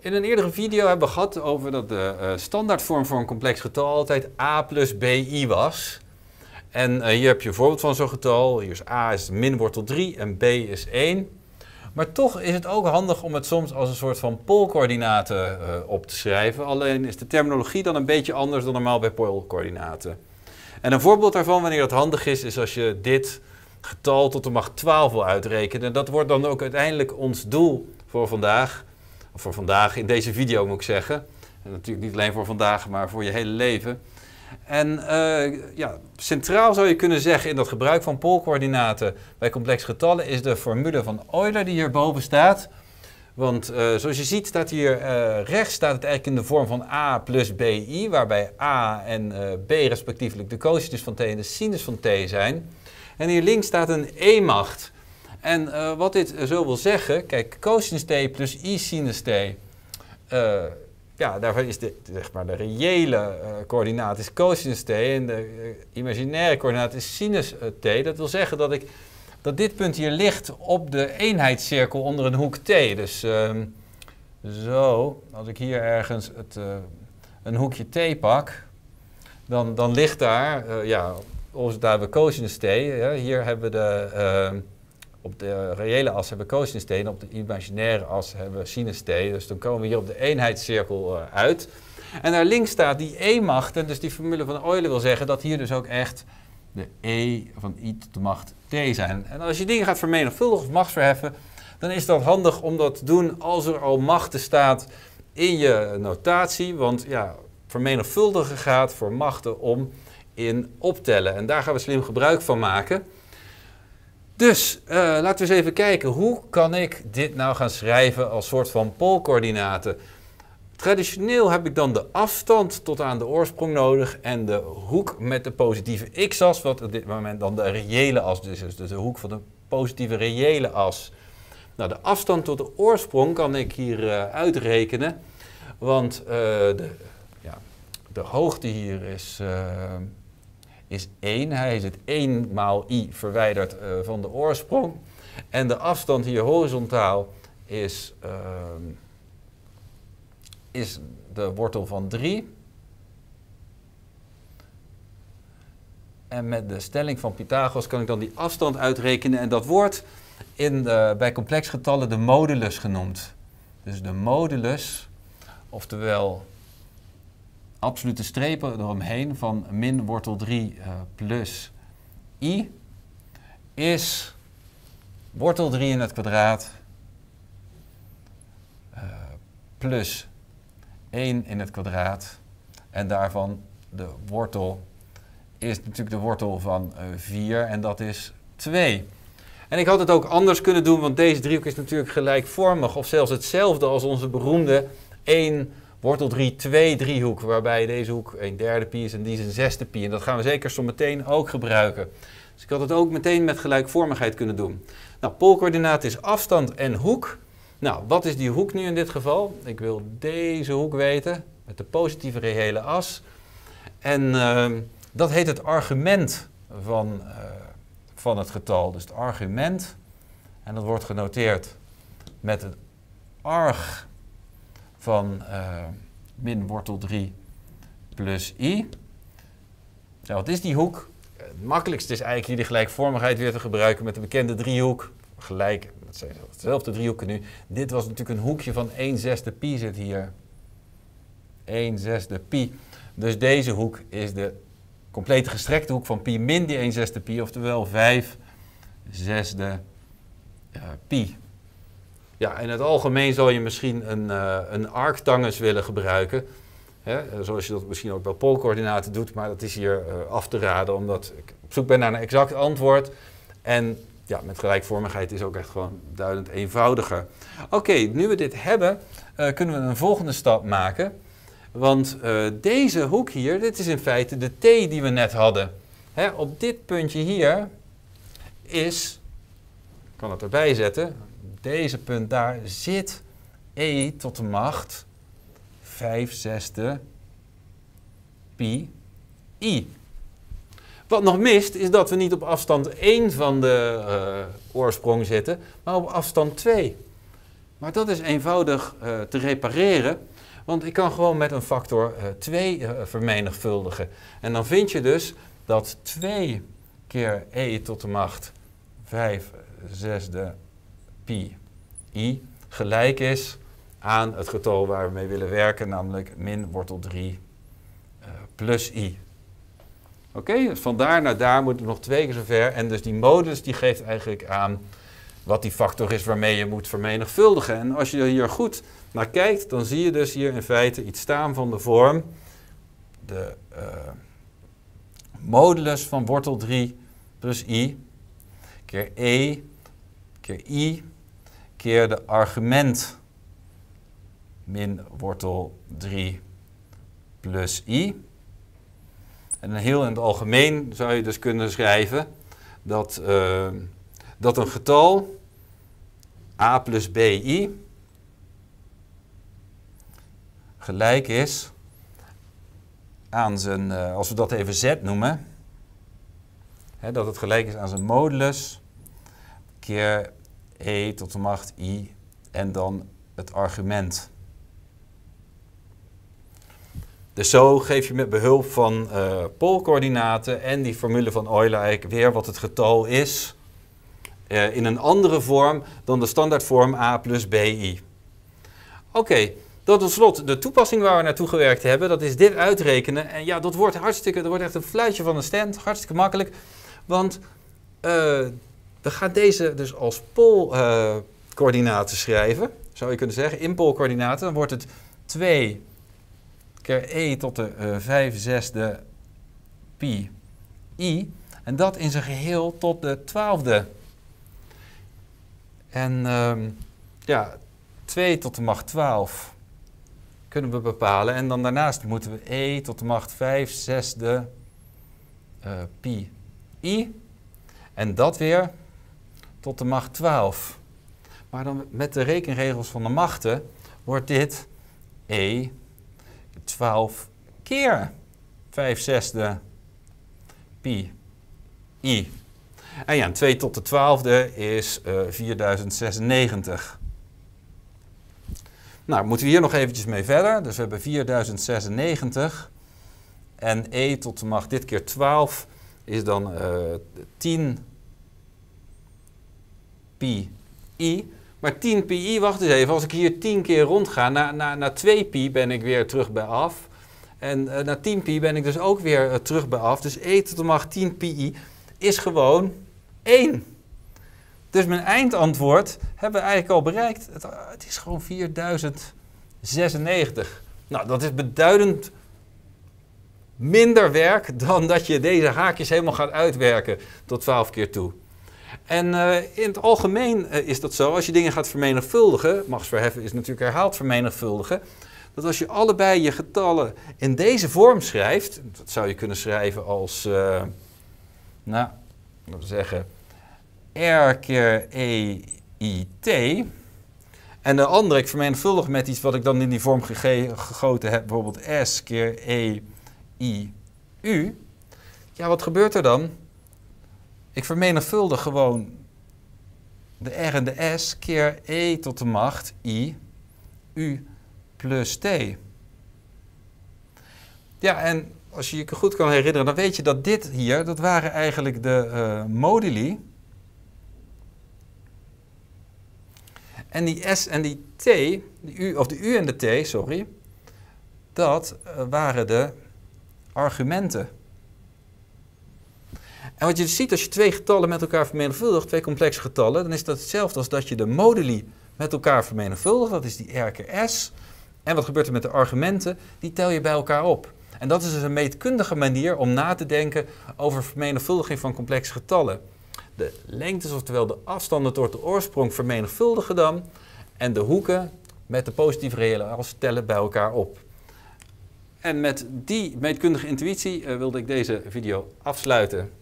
In een eerdere video hebben we gehad over dat de standaardvorm voor een complex getal altijd a plus bi was. En hier heb je een voorbeeld van zo'n getal. Hier is a is min wortel 3 en b is 1. Maar toch is het ook handig om het soms als een soort van poolcoördinaten op te schrijven. Alleen is de terminologie dan een beetje anders dan normaal bij poolcoördinaten. En een voorbeeld daarvan, wanneer dat handig is als je dit getal tot de macht 12 wil uitrekenen. Dat wordt dan ook uiteindelijk ons doel voor vandaag. Of voor vandaag, in deze video moet ik zeggen. En natuurlijk niet alleen voor vandaag, maar voor je hele leven. En centraal zou je kunnen zeggen in dat gebruik van poolcoördinaten bij complexe getallen is de formule van Euler die hierboven staat. Want zoals je ziet staat hier rechts staat het eigenlijk in de vorm van a plus bi, waarbij a en b respectievelijk de cosinus van t en de sinus van t zijn. En hier links staat een e-macht. En wat dit zo wil zeggen, kijk, cosinus t plus i sinus t, daarvan is de reële coördinaat is cosinus t en de imaginaire coördinaat is sinus t. Dat wil zeggen dat dit punt hier ligt op de eenheidscirkel onder een hoek t. Dus zo, als ik hier ergens een hoekje t pak, dan ligt daar, daar hebben we cosinus t. Hier hebben we op de reële as hebben we cosinus t en op de imaginaire as hebben we sinus t. Dus dan komen we hier op de eenheidscirkel uit. En daar links staat die e-macht. En dus die formule van Euler wil zeggen dat hier dus ook echt de e van i tot de macht t zijn. En als je dingen gaat vermenigvuldigen of machtsverheffen, dan is dat handig om dat te doen als er al machten staat in je notatie. Want ja, vermenigvuldigen gaat voor machten om in optellen. En daar gaan we slim gebruik van maken. Dus laten we eens even kijken, hoe kan ik dit nou gaan schrijven als soort van poolcoördinaten? Traditioneel heb ik dan de afstand tot aan de oorsprong nodig en de hoek met de positieve x-as, wat op dit moment dan de reële as is, dus de hoek van de positieve reële as. Nou, de afstand tot de oorsprong kan ik hier uitrekenen, want de hoogte hier is 1. Hij is het 1 maal i verwijderd van de oorsprong. En de afstand hier horizontaal is de wortel van 3. En met de stelling van Pythagoras kan ik dan die afstand uitrekenen. En dat wordt bij complex getallen de modulus genoemd. Dus de modulus, oftewel absolute strepen eromheen van min wortel 3 plus i, is wortel 3 in het kwadraat plus 1 in het kwadraat. En daarvan de wortel is natuurlijk de wortel van 4 en dat is 2. En ik had het ook anders kunnen doen, want deze driehoek is natuurlijk gelijkvormig of zelfs hetzelfde als onze beroemde 1 wortel 3, 2 driehoek, waarbij deze hoek 1/3 pi is en die is 1/6 pi. En dat gaan we zeker zo meteen ook gebruiken. Dus ik had het ook meteen met gelijkvormigheid kunnen doen. Nou, poolcoördinaat is afstand en hoek. Nou, wat is die hoek nu in dit geval? Ik wil deze hoek weten, met de positieve reële as. En dat heet het argument van het getal. Dus het argument, en dat wordt genoteerd met het arg van min wortel 3 plus i. Nou, wat is die hoek? Het makkelijkste is eigenlijk hier de gelijkvormigheid weer te gebruiken met de bekende driehoek. Gelijk, dat zijn hetzelfde driehoeken nu. Dit was natuurlijk een hoekje van 1/6 pi zit hier. 1/6 pi. Dus deze hoek is de complete gestrekte hoek van pi min die 1/6 pi, oftewel 5/6 pi. Ja, in het algemeen zal je misschien een arctangens willen gebruiken. Hè, zoals je dat misschien ook bij poolcoördinaten doet, maar dat is hier af te raden, omdat ik op zoek ben naar een exact antwoord. En ja, met gelijkvormigheid is ook echt gewoon duidend eenvoudiger. Oké, nu we dit hebben, kunnen we een volgende stap maken. Want deze hoek hier, dit is in feite de t die we net hadden. Hè, op dit puntje hier is, ik kan het erbij zetten, deze punt daar zit e tot de macht 5/6 pi i. Wat nog mist is dat we niet op afstand 1 van de oorsprong zitten, maar op afstand 2. Maar dat is eenvoudig te repareren, want ik kan gewoon met een factor 2 vermenigvuldigen. En dan vind je dus dat 2 keer e tot de macht 5/6 pi i gelijk is aan het getal waar we mee willen werken, namelijk min wortel 3 plus i. Oké, dus van daar naar daar moet het nog 2 keer zover. En dus die modulus die geeft eigenlijk aan wat die factor is waarmee je moet vermenigvuldigen. En als je hier goed naar kijkt, dan zie je dus hier in feite iets staan van de vorm. De modulus van wortel 3 plus i keer e keer i keer de argument min wortel 3 plus i. En heel in het algemeen zou je dus kunnen schrijven dat een getal a plus bi gelijk is aan zijn, als we dat even z noemen, dat het gelijk is aan zijn modulus keer e tot de macht i en dan het argument. Dus zo geef je met behulp van poolcoördinaten en die formule van Euler eigenlijk weer wat het getal is in een andere vorm dan de standaardvorm a plus bi. Oké, dan tot slot de toepassing waar we naartoe gewerkt hebben, dat is dit uitrekenen. En ja, dat wordt echt een fluitje van een stand, hartstikke makkelijk. Want we gaan deze dus als poolcoördinaten schrijven, zou je kunnen zeggen, in poolcoördinaten. Dan wordt het 2 keer e tot de 5/6 pi i. En dat in zijn geheel tot de 12e. En ja, 2 tot de macht 12 kunnen we bepalen. En dan daarnaast moeten we e tot de macht 5/6 pi i. En dat weer tot de macht 12. Maar dan met de rekenregels van de machten wordt dit e 12 keer 5/6 pi i. En ja, 2 tot de 12e is 4096. Nou, moeten we hier nog eventjes mee verder. Dus we hebben 4096. En e tot de macht dit keer 12 is dan 10 pi i. Maar 10 pi i, wacht eens even, als ik hier 10 keer rondga, na 2 pi ben ik weer terug bij af. En na 10 pi ben ik dus ook weer terug bij af. Dus e tot de macht 10 pi i is gewoon 1. Dus mijn eindantwoord hebben we eigenlijk al bereikt. Het is gewoon 4096. Nou, dat is beduidend minder werk dan dat je deze haakjes helemaal gaat uitwerken tot 12 keer toe. En in het algemeen is dat zo, als je dingen gaat vermenigvuldigen, machtsverheffen is natuurlijk herhaald vermenigvuldigen, dat als je allebei je getallen in deze vorm schrijft, dat zou je kunnen schrijven als, laten we zeggen, r keer e i t. En de andere, ik vermenigvuldig met iets wat ik dan in die vorm gegoten heb, bijvoorbeeld s keer e i u. Ja, wat gebeurt er dan? Ik vermenigvuldig gewoon de r en de s keer e tot de macht i u plus t. Ja, en als je je goed kan herinneren, dan weet je dat dit hier, dat waren eigenlijk de moduli. En die s en die t, de u en de t, sorry, dat waren de argumenten. En wat je dus ziet als je twee getallen met elkaar vermenigvuldigt, twee complexe getallen, dan is dat hetzelfde als dat je de moduli met elkaar vermenigvuldigt. Dat is die r keer s. En wat gebeurt er met de argumenten? Die tel je bij elkaar op. En dat is dus een meetkundige manier om na te denken over vermenigvuldiging van complexe getallen. De lengtes, oftewel de afstanden tot de oorsprong, vermenigvuldigen dan. En de hoeken met de positieve reële as tellen bij elkaar op. En met die meetkundige intuïtie wilde ik deze video afsluiten.